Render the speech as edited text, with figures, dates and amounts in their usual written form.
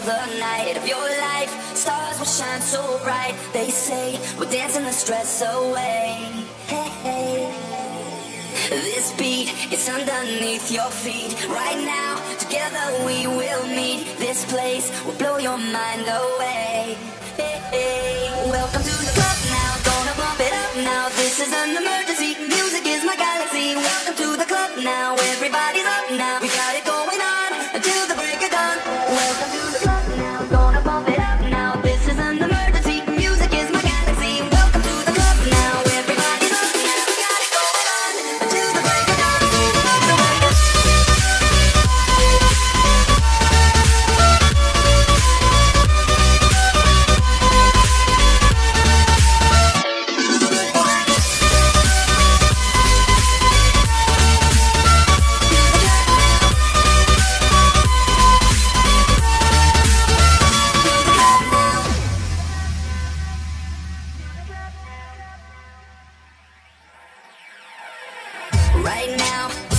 the night of your life. Stars will shine so bright. They say we're dancing the stress away. Hey, hey. This beat is underneath your feet. Right now, together we will meet. This place will blow your mind away. Hey, hey. Welcome to the club now, gonna bump it up now. This is an emergency, music is my galaxy. Welcome to the club now, everybody's up now. We got it going on until the break of dawn. Welcome to the club now, gonna bump it up now. This is an emergency, music is my galaxy. Welcome to the club now, everybody's up now. We got it going on until the break of dawn. Right now